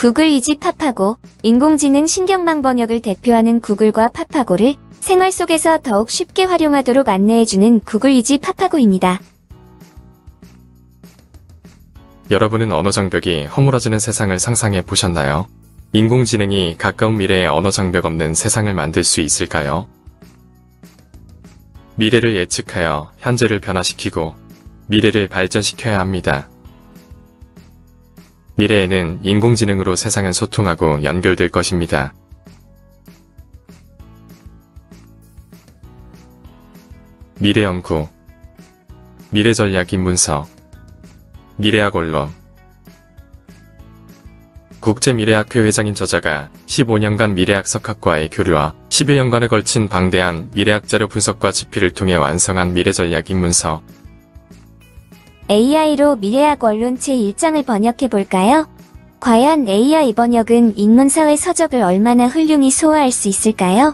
구글 이지 파파고, 인공지능 신경망 번역을 대표하는 구글과 파파고를 생활 속에서 더욱 쉽게 활용하도록 안내해주는 구글 이지 파파고입니다. 여러분은 언어 장벽이 허물어지는 세상을 상상해 보셨나요? 인공지능이 가까운 미래에 언어 장벽 없는 세상을 만들 수 있을까요? 미래를 예측하여 현재를 변화시키고 미래를 발전시켜야 합니다. 미래에는 인공지능으로 세상은 소통하고 연결될 것입니다. 미래연구, 미래전략 입문서, 미래학 원론. 국제미래학회 회장인 저자가 15년간 미래학 석학과의 교류와 10여 년간에 걸친 방대한 미래학 자료 분석과 집필을 통해 완성한 미래전략 입문서. AI로 미래학 원론 제1장을 번역해볼까요? 과연 AI 번역은 인문사회 서적을 얼마나 훌륭히 소화할 수 있을까요?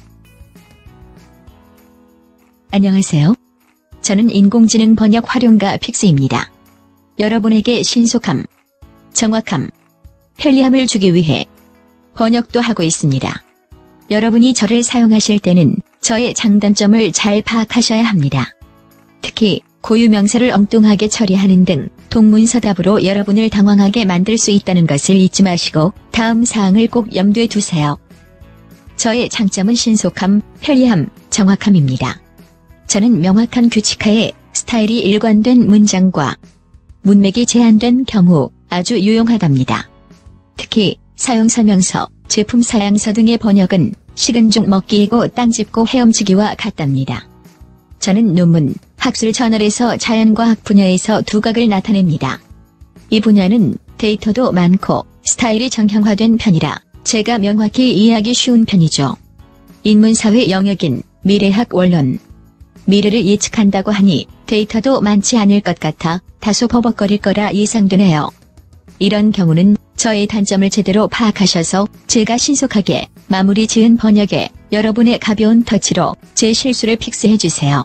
안녕하세요. 저는 인공지능 번역 활용가 픽스입니다. 여러분에게 신속함, 정확함, 편리함을 주기 위해 번역도 하고 있습니다. 여러분이 저를 사용하실 때는 저의 장단점을 잘 파악하셔야 합니다. 특히 고유명사를 엉뚱하게 처리하는 등 동문서답으로 여러분을 당황하게 만들 수 있다는 것을 잊지 마시고 다음 사항을 꼭 염두에 두세요. 저의 장점은 신속함, 편리함, 정확함입니다. 저는 명확한 규칙하에 스타일이 일관된 문장과 문맥이 제한된 경우 아주 유용하답니다. 특히 사용설명서, 제품 사양서 등의 번역은 식은 죽 먹기이고 땅 짚고 헤엄치기와 같답니다. 저는 논문, 학술 저널에서 자연과학 분야에서 두각을 나타냅니다. 이 분야는 데이터도 많고 스타일이 정형화된 편이라 제가 명확히 이해하기 쉬운 편이죠. 인문사회 영역인 미래학 원론. 미래를 예측한다고 하니 데이터도 많지 않을 것 같아 다소 버벅거릴 거라 예상되네요. 이런 경우는 저의 단점을 제대로 파악하셔서 제가 신속하게 마무리 지은 번역에 여러분의 가벼운 터치로 제 실수를 픽스해주세요.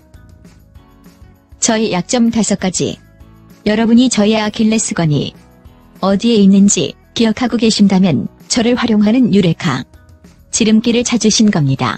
저의 약점 5가지. 여러분이 저의 아킬레스건이 어디에 있는지 기억하고 계신다면 저를 활용하는 유레카, 지름길을 찾으신 겁니다.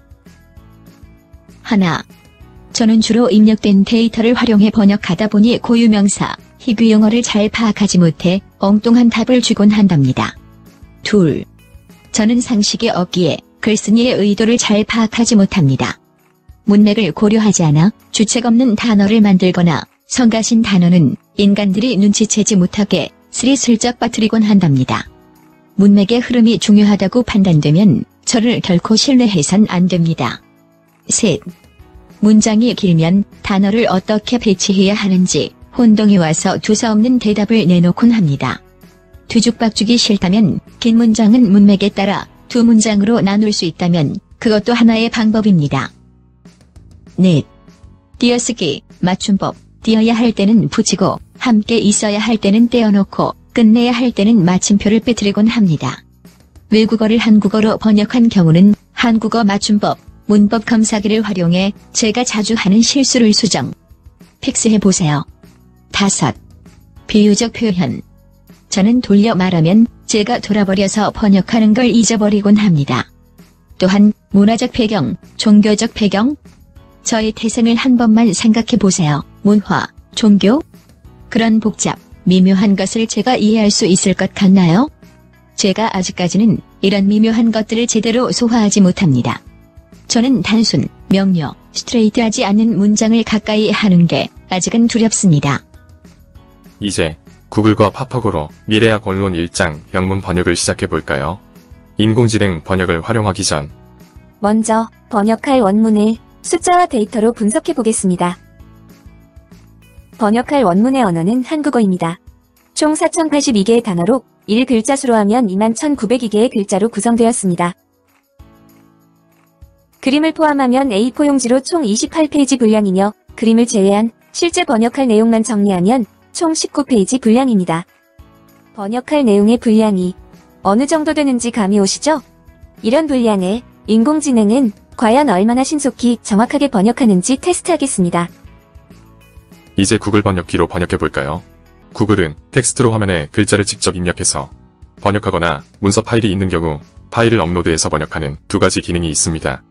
하나. 저는 주로 입력된 데이터를 활용해 번역하다 보니 고유명사, 희귀용어를 잘 파악하지 못해 엉뚱한 답을 주곤 한답니다. 둘. 저는 상식이 없기에 글쓴이의 의도를 잘 파악하지 못합니다. 문맥을 고려하지 않아 주책 없는 단어를 만들거나 성가신 단어는 인간들이 눈치채지 못하게 스리슬쩍 빠뜨리곤 한답니다. 문맥의 흐름이 중요하다고 판단되면 저를 결코 신뢰해선 안 됩니다. 셋. 문장이 길면 단어를 어떻게 배치해야 하는지 혼동이 와서 두서없는 대답을 내놓곤 합니다. 뒤죽박죽이 싫다면 긴 문장은 문맥에 따라 두 문장으로 나눌 수 있다면 그것도 하나의 방법입니다. 넷. 띄어쓰기, 맞춤법, 띄어야 할 때는 붙이고 함께 있어야 할 때는 떼어놓고 끝내야 할 때는 마침표를 빼뜨리곤 합니다. 외국어를 한국어로 번역한 경우는 한국어 맞춤법, 문법 검사기를 활용해 제가 자주 하는 실수를 수정, 픽스해보세요. 5. 비유적 표현. 저는 돌려 말하면 제가 돌아버려서 번역하는 걸 잊어버리곤 합니다. 또한 문화적 배경, 종교적 배경. 저의 태생을 한 번만 생각해보세요. 문화, 종교? 그런 복잡, 미묘한 것을 제가 이해할 수 있을 것 같나요? 제가 아직까지는 이런 미묘한 것들을 제대로 소화하지 못합니다. 저는 단순, 명료, 스트레이트하지 않는 문장을 가까이 하는 게 아직은 두렵습니다. 이제 구글과 파파고로 미래학 원론 1장 영문 번역을 시작해볼까요? 인공지능 번역을 활용하기 전 먼저 번역할 원문을 숫자와 데이터로 분석해보겠습니다. 번역할 원문의 언어는 한국어입니다. 총 4082개의 단어로 1글자 수로 하면 21,902개의 글자로 구성되었습니다. 그림을 포함하면 A4 용지로 총 28페이지 분량이며 그림을 제외한 실제 번역할 내용만 정리하면 총 19페이지 분량입니다. 번역할 내용의 분량이 어느 정도 되는지 감이 오시죠? 이런 분량을 인공지능은 과연 얼마나 신속히 정확하게 번역하는지 테스트하겠습니다. 이제 구글 번역기로 번역해볼까요? 구글은 텍스트로 화면에 글자를 직접 입력해서 번역하거나 문서 파일이 있는 경우 파일을 업로드해서 번역하는 두 가지 기능이 있습니다.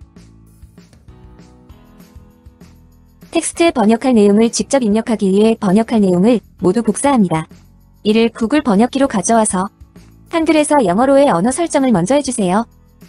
텍스트에 번역할 내용을 직접 입력하기 위해 번역할 내용을 모두 복사합니다. 이를 구글 번역기로 가져와서 한글에서 영어로의 언어 설정을 먼저 해주세요.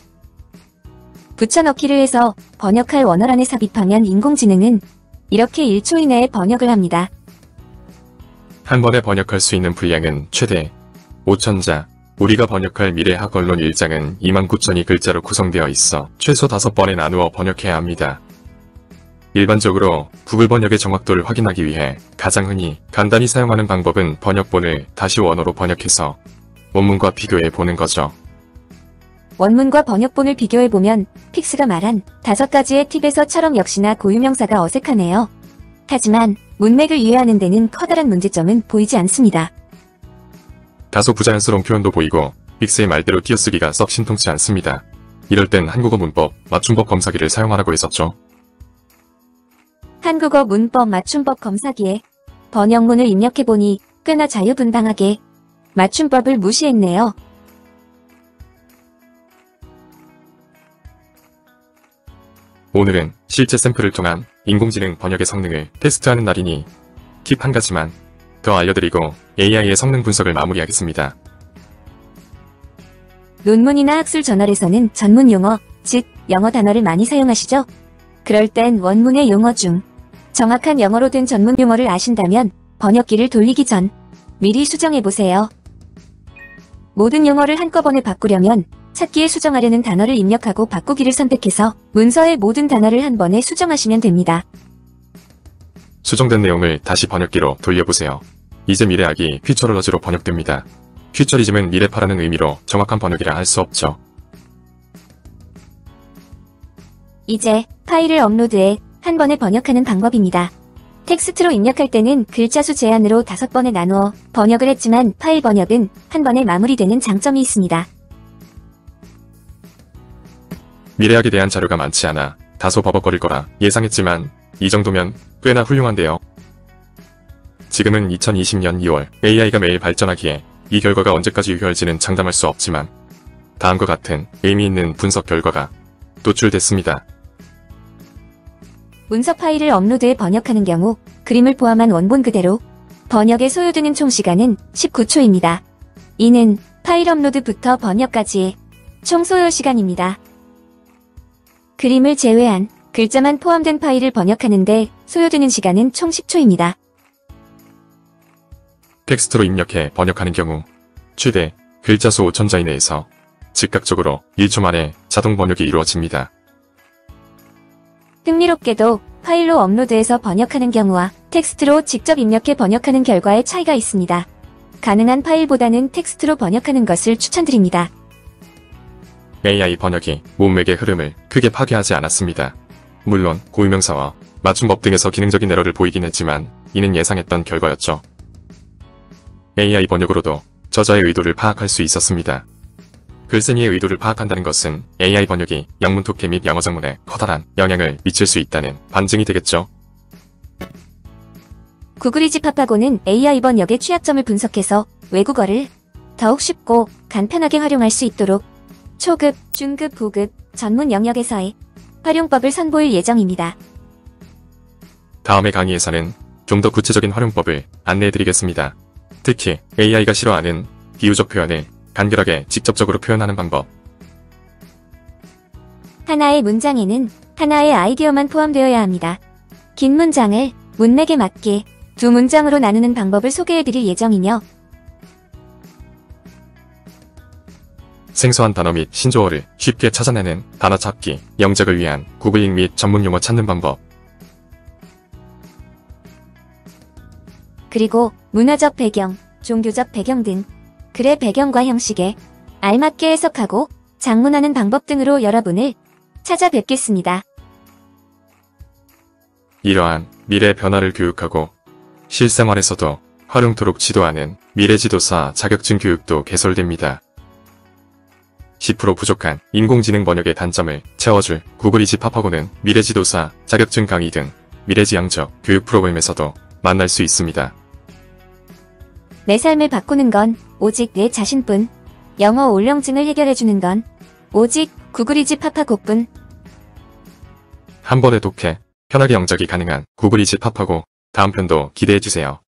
붙여넣기를 해서 번역할 원어란에 삽입하면 인공지능은 이렇게 1초 이내에 번역을 합니다. 한 번에 번역할 수 있는 분량은 최대 5,000자. 우리가 번역할 미래학 언론 1장은 29,000이 글자로 구성되어 있어 최소 5번에 나누어 번역해야 합니다. 일반적으로 구글 번역의 정확도를 확인하기 위해 가장 흔히 간단히 사용하는 방법은 번역본을 다시 원어로 번역해서 원문과 비교해 보는 거죠. 원문과 번역본을 비교해보면 픽스가 말한 5가지의 팁에서처럼 역시나 고유명사가 어색하네요. 하지만 문맥을 이해하는 데는 커다란 문제점은 보이지 않습니다. 다소 부자연스러운 표현도 보이고 픽스의 말대로 띄어쓰기가 썩 신통치 않습니다. 이럴 땐 한국어 문법, 맞춤법 검사기를 사용하라고 했었죠. 한국어 문법 맞춤법 검사기에 번역문을 입력해보니 꽤나 자유분방하게 맞춤법을 무시했네요. 오늘은 실제 샘플을 통한 인공지능 번역의 성능을 테스트하는 날이니 팁 한 가지만 더 알려드리고 AI의 성능 분석을 마무리하겠습니다. 논문이나 학술 저널에서는 전문 용어, 즉 영어 단어를 많이 사용하시죠? 그럴 땐 원문의 용어 중 정확한 영어로 된 전문 용어를 아신다면 번역기를 돌리기 전 미리 수정해보세요. 모든 용어를 한꺼번에 바꾸려면 찾기에 수정하려는 단어를 입력하고 바꾸기를 선택해서 문서의 모든 단어를 한 번에 수정하시면 됩니다. 수정된 내용을 다시 번역기로 돌려보세요. 이제 미래학이 퓨처롤러지로 번역됩니다. 퓨처리즘은 미래파라는 의미로 정확한 번역이라 할 수 없죠. 이제 파일을 업로드해 한 번에 번역하는 방법입니다. 텍스트로 입력할 때는 글자 수 제한으로 5번에 나누어 번역을 했지만 파일 번역은 한 번에 마무리되는 장점이 있습니다. 미래학에 대한 자료가 많지 않아 다소 버벅거릴 거라 예상했지만 이 정도면 꽤나 훌륭한데요. 지금은 2020년 2월 AI가 매일 발전하기에 이 결과가 언제까지 유효할지는 장담할 수 없지만 다음과 같은 의미 있는 분석 결과가 노출됐습니다. 문서 파일을 업로드해 번역하는 경우 그림을 포함한 원본 그대로 번역에 소요되는 총 시간은 19초입니다. 이는 파일 업로드부터 번역까지의 총 소요 시간입니다. 그림을 제외한 글자만 포함된 파일을 번역하는데 소요되는 시간은 총 10초입니다. 텍스트로 입력해 번역하는 경우 최대 글자 수 5,000자 이내에서 즉각적으로 1초 만에 자동 번역이 이루어집니다. 흥미롭게도 파일로 업로드해서 번역하는 경우와 텍스트로 직접 입력해 번역하는 결과의 차이가 있습니다. 가능한 파일보다는 텍스트로 번역하는 것을 추천드립니다. AI 번역이 문맥의 흐름을 크게 파괴하지 않았습니다. 물론 고유명사와 맞춤법 등에서 기능적인 에러를 보이긴 했지만 이는 예상했던 결과였죠. AI 번역으로도 저자의 의도를 파악할 수 있었습니다. 글쓴이의 의도를 파악한다는 것은 AI 번역이 영문 독해 및 영어 작문에 커다란 영향을 미칠 수 있다는 반증이 되겠죠. 구글이지 파파고는 AI 번역의 취약점을 분석해서 외국어를 더욱 쉽고 간편하게 활용할 수 있도록 초급, 중급, 고급, 전문 영역에서의 활용법을 선보일 예정입니다. 다음의 강의에서는 좀 더 구체적인 활용법을 안내해드리겠습니다. 특히 AI가 싫어하는 비유적 표현을 간결하게 직접적으로 표현하는 방법. 하나의 문장에는 하나의 아이디어만 포함되어야 합니다. 긴 문장을 문맥에 맞게 2문장으로 나누는 방법을 소개해드릴 예정이며 생소한 단어 및 신조어를 쉽게 찾아내는 단어 찾기, 영작을 위한 구글링 및 전문 용어 찾는 방법. 그리고 문화적 배경, 종교적 배경 등 글의 배경과 형식에 알맞게 해석하고 장문하는 방법 등으로 여러분을 찾아뵙겠습니다. 이러한 미래 변화를 교육하고 실생활에서도 활용토록 지도하는 미래지도사 자격증 교육도 개설됩니다. 10% 부족한 인공지능 번역의 단점을 채워줄 구글이지 파파고는 미래지도사 자격증 강의 등 미래지향적 교육 프로그램에서도 만날 수 있습니다. 내 삶을 바꾸는 건 오직 내 자신뿐. 영어 울렁증을 해결해주는 건 오직 구글이지 파파고뿐. 한 번에 독해, 편하게 영작이 가능한 구글 이지 파파고 다음 편도 기대해주세요.